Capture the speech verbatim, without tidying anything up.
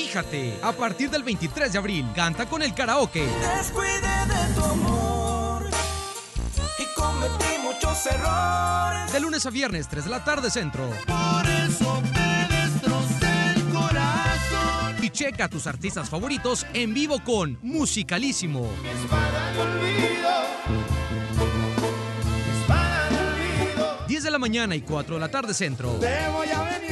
Fíjate, a partir del veintitrés de abril, canta con el karaoke. Descuide de tu amor y cometí muchos errores. De lunes a viernes, tres de la tarde centro. Por eso te destrocé el corazón. Y checa a tus artistas favoritos en vivo con Musicalísimo. Mi espada de olvido. Mi espada de olvido. diez de la mañana y cuatro de la tarde centro. Te voy a venir